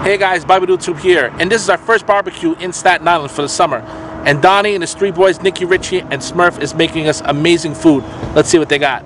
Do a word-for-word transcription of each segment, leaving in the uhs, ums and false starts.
Hey guys, Bible YouTube here, and this is our first barbecue in Staten Island for the summer. And Donnie and his three boys, Nicky, Richie, and Smurf, is making us amazing food. Let's see what they got.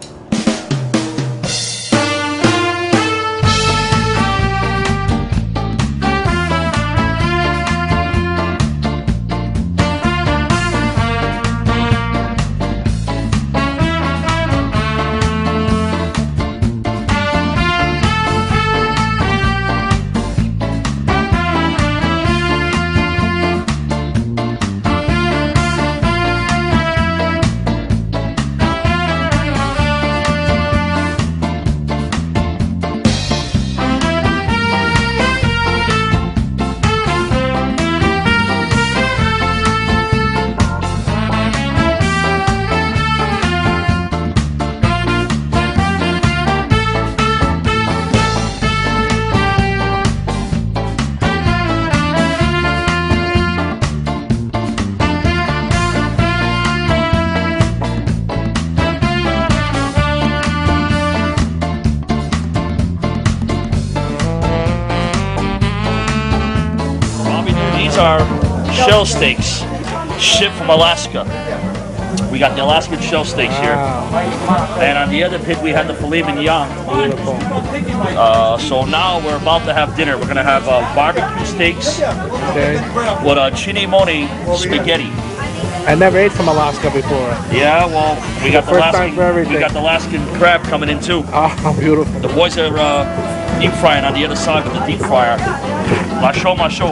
These are shell steaks shipped from Alaska. We got the Alaskan shell steaks here. And on the other pit we had the filet mignon. Uh, so now we're about to have dinner. We're going to have uh, barbecue steaks Okay. with a chinemone spaghetti. I never ate from Alaska before. Yeah, well, we got the First time Alaskan, for everything. we got the Alaskan crab coming in too. Oh, beautiful. The boys are uh, deep frying on the other side of the deep fryer. Ma show, ma show.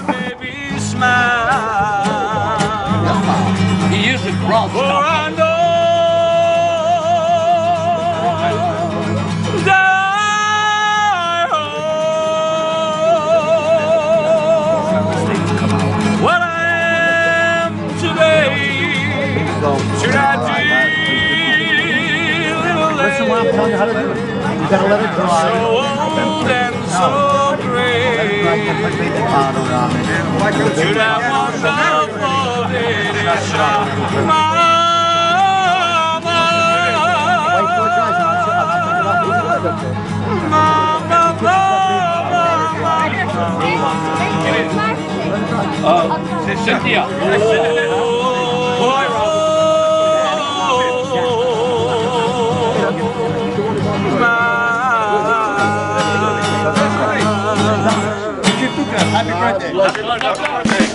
He is a gross For I know what I am today. Should I deal little less? I'm telling you how to do it. You gotta let it dry. So old and so gray. Should I want love for it? Mama. Uh, Cynthia. Happy birthday. Happy birthday.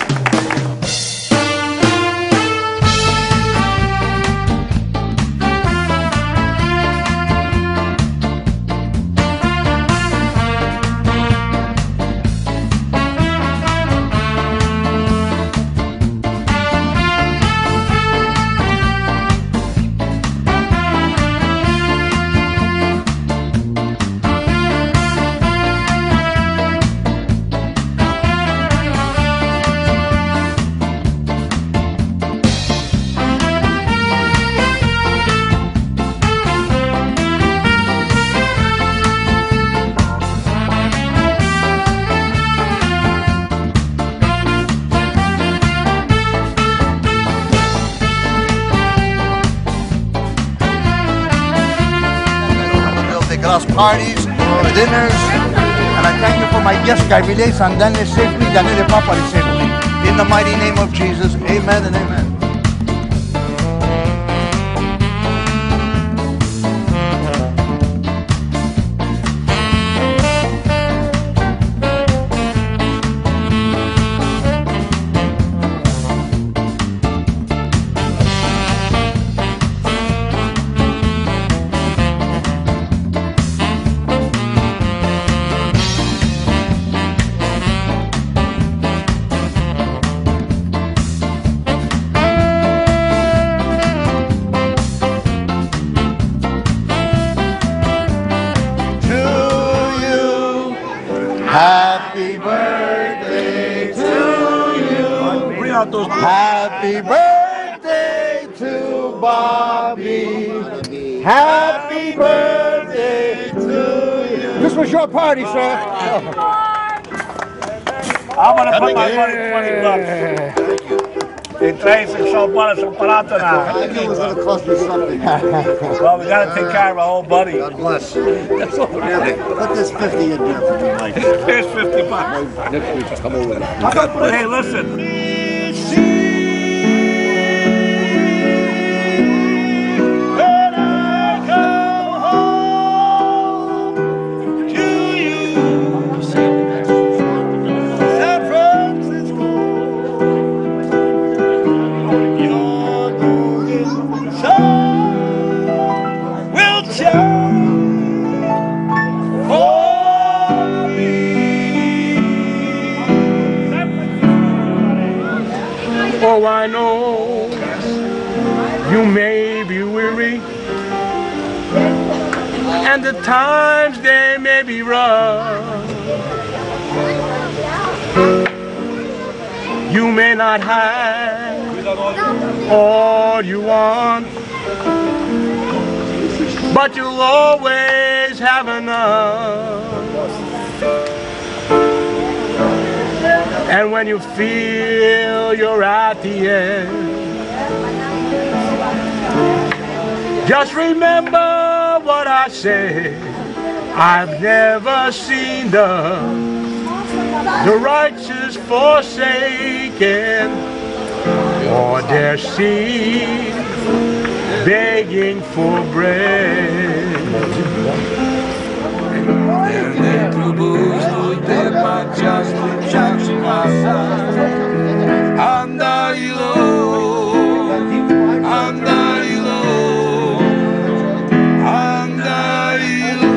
Parties, dinners, and I thank you for my guest guy. Relays and Daniel safely, Daniel Papa safely. In the mighty name of Jesus, amen and amen. Happy birthday to you. Bring out those. Happy birthday to Bobby. Happy birthday to you. This was your party, sir. I'm gonna put my money twenty bucks. They trace and so much so barato now. I knew it was going to cost me something. Well, we gotta take care of our old buddy. God bless. That's all right. Put this fifty in there for me, Mike. Here's fifty bucks. Next week, come over. Hey, listen. Oh, I know you may be weary, and the times they may be rough. You may not have all you want, but you'll always have enough. And when you feel you're at the end, just remember what I said. I've never seen the, the righteous forsaken, or their seed begging for bread. Andarilo, andarilo, andarilo.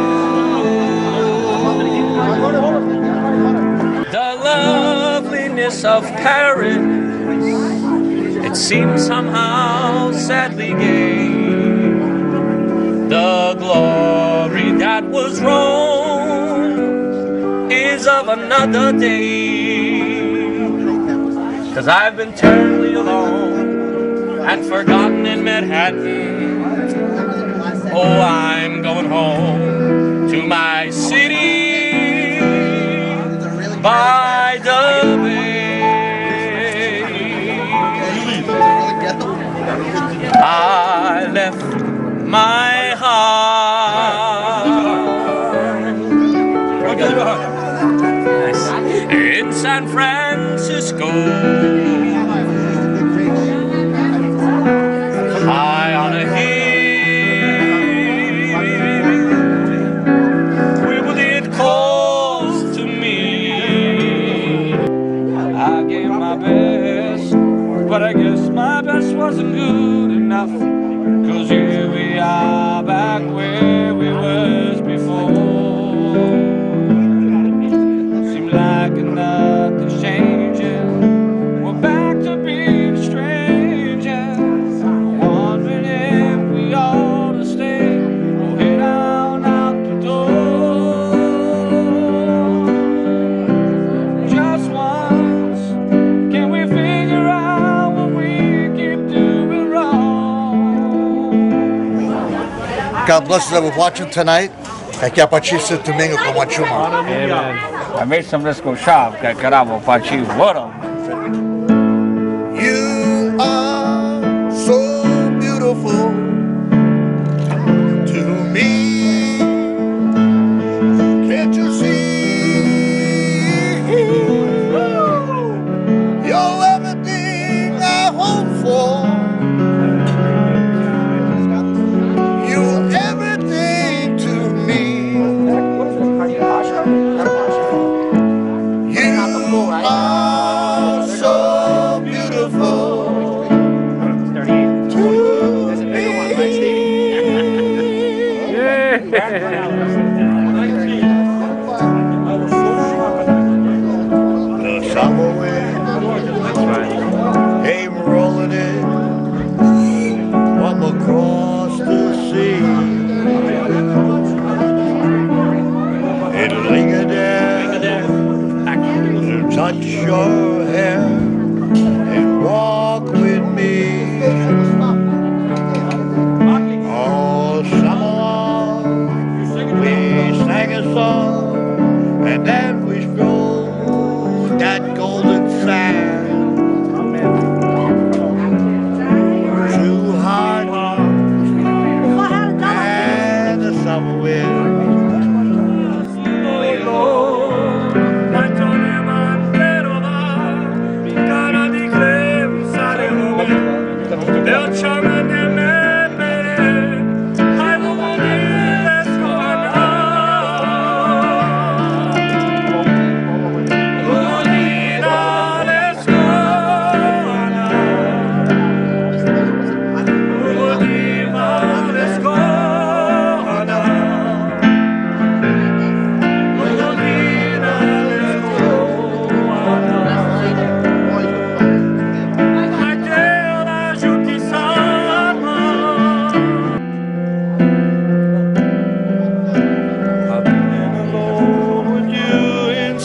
The loveliness of Paris, it seems somehow sadly gay. The glory that was Rome is of another day. 'Cause I've been terribly alone and forgotten in Manhattan. Oh, I'm going home to my city by the bay. I left my heart in San Francisco, high on a hill, with it close to me. I gave my best, but I guess my best wasn't good enough. 'Cause here we are back where we was before. Seems like nothing's changing. We're back to being strangers. Wondering if we ought to stay or head on out the door. Just once, can we figure out what we keep doing wrong? God bless you that we're watching tonight. Que a Pachisa domingo com a chuma. Amen. I made some Risco shop. Que caramba, Pachi, what a You are so beautiful to me. Can't you see? You're everything I hope for. You're everything to me. You are so beautiful to me. The summer wind came rolling in from across the sea. It lingered there to touch your hair and walk with me. All summer long we sang a song, and then we strolled that golden sand.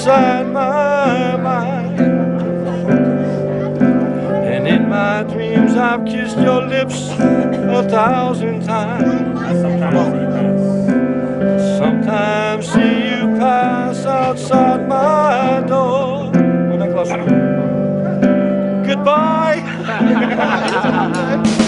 inside my mind. And in my dreams I've kissed your lips a thousand times. Sometimes see you pass outside my door. Goodbye.